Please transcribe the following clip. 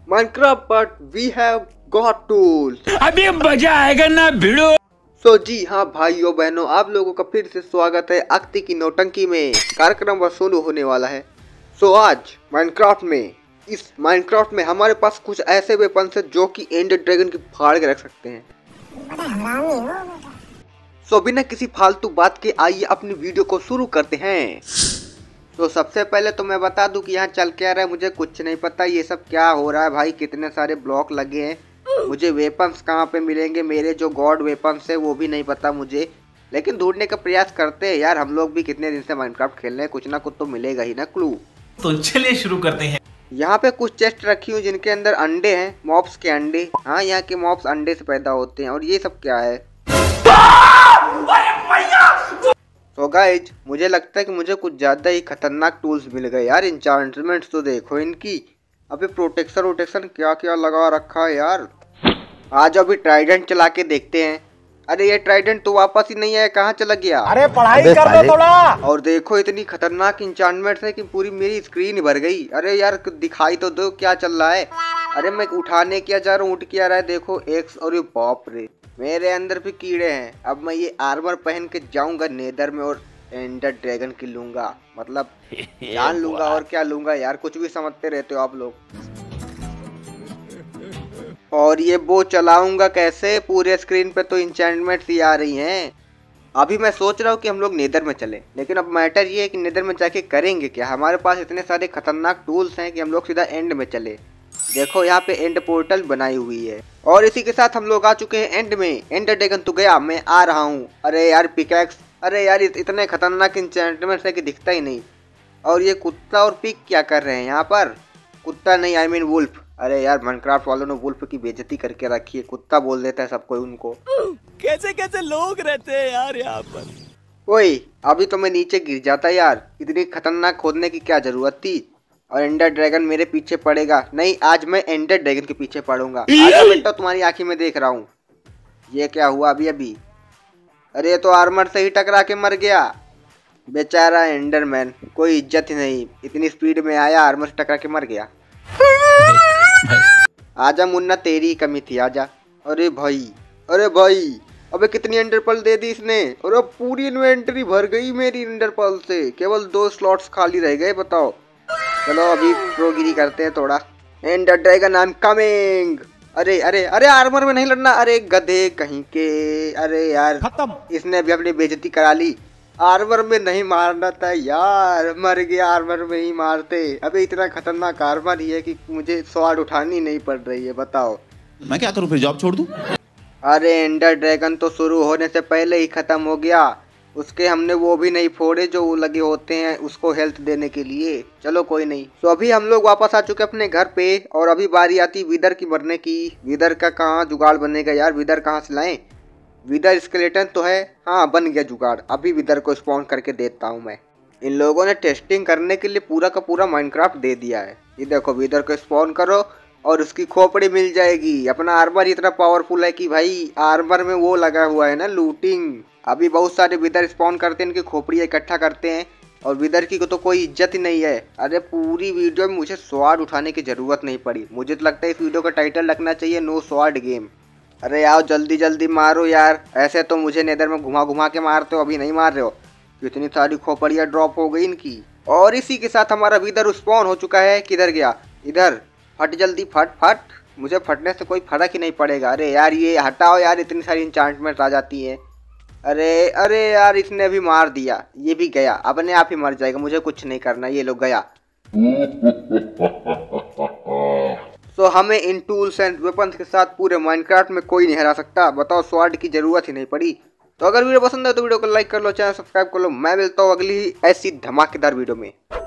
Minecraft but we have got tools। अभी मजा आएगा ना भिड़ो। जी हाँ भाइयों बहनों, आप लोगों का फिर से स्वागत है अख्ती की नौटंकी में। कार्यक्रम वह शुरू होने वाला है। आज इस माइनक्राफ्ट में हमारे पास कुछ ऐसे वेपन्स है जो कि एंडर ड्रैगन की फाड़ के रख सकते हैं। बिना किसी फालतू बात के आइए अपनी वीडियो को शुरू करते हैं। सबसे पहले तो मैं बता दूं कि यहाँ चल क्या रहा है, मुझे कुछ नहीं पता। ये सब क्या हो रहा है भाई, कितने सारे ब्लॉक लगे हैं। मुझे वेपन्स कहाँ पे मिलेंगे, मेरे जो गॉड वेपन्स है वो भी नहीं पता मुझे, लेकिन ढूंढने का प्रयास करते हैं यार। हम लोग भी कितने दिन से माइनक्राफ्ट खेल रहे हैं, कुछ ना कुछ तो मिलेगा ही ना क्लू। तो चलिए शुरू करते हैं। यहाँ पे कुछ चेस्ट रखी हुई जिनके अंदर अंडे हैं, मॉब्स के अंडे। हाँ, यहाँ के मॉब्स अंडे से पैदा होते हैं। और ये सब क्या है? गाइज, मुझे लगता है कि मुझे कुछ ज्यादा ही खतरनाक टूल्स मिल गए यार। इंचार्टमेंट्स तो देखो इनकी। अभी प्रोटेक्शन क्या क्या लगा रखा है यार। आज अभी ट्राइडेंट चला के देखते हैं। अरे ये ट्राइडेंट तो वापस ही नहीं आया, कहाँ चला गया? अरे पढ़ाई कर लो थोड़ा। और देखो इतनी खतरनाक इंचार्टमेंट्स है कि पूरी मेरी स्क्रीन ही भर गई। अरे यार दिखाई तो दो क्या चल रहा है। अरे मैं उठाने क्या जा रहा हूँ, उठ क्या रहा है देखो एक्स। और बाप रे, मेरे अंदर भी कीड़े हैं। अब मैं ये आर्मर पहन के जाऊंगा नेदर में और एंडर ड्रैगन की लूंगा, मतलब जान लूंगा। और क्या लूंगा यार, कुछ भी समझते रहते हो आप लोग। और ये वो चलाऊंगा कैसे? पूरे स्क्रीन पे तो इंचेंटमेंट्स ही आ रही हैं। अभी मैं सोच रहा हूँ कि हम लोग नेदर में चले, लेकिन अब मैटर ये है कि नेदर में जाके करेंगे क्या। हमारे पास इतने सारे खतरनाक टूल्स हैं कि हम लोग सीधा एंड में चले। देखो यहाँ पे एंड पोर्टल बनाई हुई है। और इसी के साथ हम लोग आ चुके हैं एंड में। एंडर ड्रैगन तो गया, मैं आ रहा हूँ। अरे यार पिकैक्स, अरे यार इतने खतरनाक इंचेंटमेंट्स है कि दिखता ही नहीं। और ये कुत्ता और पिग क्या कर रहे हैं यहाँ पर? कुत्ता नहीं, आई मीन वुल्फ। अरे यार माइनक्राफ्ट वालों ने वुल्फ की बेइज्जती करके रखी है। कुत्ता बोल देता है सब कोई उनको। कैसे कैसे लोग रहते हैं यार यहाँ पर। ओए, अभी तो मैं नीचे गिर जाता यार। इतनी खतरनाक खोदने की क्या जरूरत थी? और एंडर ड्रैगन मेरे पीछे पड़ेगा नहीं, आज मैं एंडर ड्रैगन के पीछे पड़ूंगा। आजा बेटा, तुम्हारी आंखें में देख रहा हूँ। ये क्या हुआ अभी? अरे तो आर्मर से ही टकरा के मर गया बेचारा एंडरमैन। कोई इज्जत ही नहीं, इतनी स्पीड में आया, आर्मर से टकरा के मर गया। आजा मुन्ना, तेरी ही कमी थी, आजा। अरे भाई, अबे कितनी एंडर पर्ल दे दी इसने। और अब पूरी इन्वेंटरी भर गई मेरी एंडर पर्ल से। केवल 2 स्लॉट्स खाली रह गए, बताओ। चलो अभी प्रोगिरी करते हैं थोड़ा। Ender Dragon I am coming. अरे अरे अरे, आर्मर में नहीं लड़ना। अरे गधे कहीं के। अरे यार खत्म, इसने भी अपनी बेइज्जती करा ली। आर्मर में नहीं मारना था यार, मर गया। आर्मर में ही मारते। अबे इतना खतरनाक आर्मर ही है कि मुझे स्वॉर्ड उठानी नहीं पड़ रही है, बताओ। मैं क्या करूं, फिर जॉब छोड़ दूं? अरे एंडर ड्रैगन तो शुरू होने से पहले ही खत्म हो गया। उसके हमने वो भी नहीं फोड़े जो लगे होते हैं उसको हेल्थ देने के लिए। चलो कोई नहीं। तो अभी हम लोग वापस आ चुके अपने घर पे। और अभी बारी आती विदर की मरने की। विदर का कहाँ जुगाड़ बनेगा यार? विदर कहाँ से लाएं? विदर स्केलेटन तो है, हाँ बन गया जुगाड़। अभी विदर को स्पॉन करके देता हूँ मैं। इन लोगों ने टेस्टिंग करने के लिए पूरा का पूरा माइनक्राफ्ट दे दिया है। ये देखो, विदर को स्पॉन करो और उसकी खोपड़ी मिल जाएगी। अपना आर्मर इतना पावरफुल है कि भाई आर्मर में वो लगा हुआ है ना, लूटिंग। अभी बहुत सारे विदर स्पॉन करते हैं, इनकी खोपड़ियाँ इकट्ठा करते हैं। और विदर की तो कोई इज्जत ही नहीं है। अरे पूरी वीडियो में मुझे स्वॉर्ड उठाने की जरूरत नहीं पड़ी। मुझे तो लगता है इस वीडियो का टाइटल रखना चाहिए नो स्वॉर्ड गेम। अरे आओ जल्दी जल्दी मारो यार। ऐसे तो मुझे नेदर में घुमा घुमा के मारते हो, अभी नहीं मार रहे हो। कितनी सारी खोपड़ियाँ ड्रॉप हो गई इनकी। और इसी के साथ हमारा विदर स्पॉन हो चुका है। किधर गया? इधर फट जल्दी, फट। मुझे फटने से कोई फर्क ही नहीं पड़ेगा। अरे यार ये हटाओ यार, इतनी सारी इंचांटमेंट आ जाती है। अरे यार इसने भी मार दिया, ये भी गया। अपने आप ही मर जाएगा, मुझे कुछ नहीं करना। ये लोग गया। हमें इन टूल्स एंड वेपन्स के साथ पूरे माइनक्राफ्ट में कोई नहीं हरा सकता। बताओ, स्वॉर्ड की जरूरत ही नहीं पड़ी। तो अगर वीडियो पसंद है तो वीडियो को लाइक कर लो, चैनल सब्सक्राइब कर लो। मैं मिलता हूँ अगली ऐसी धमाकेदार वीडियो में।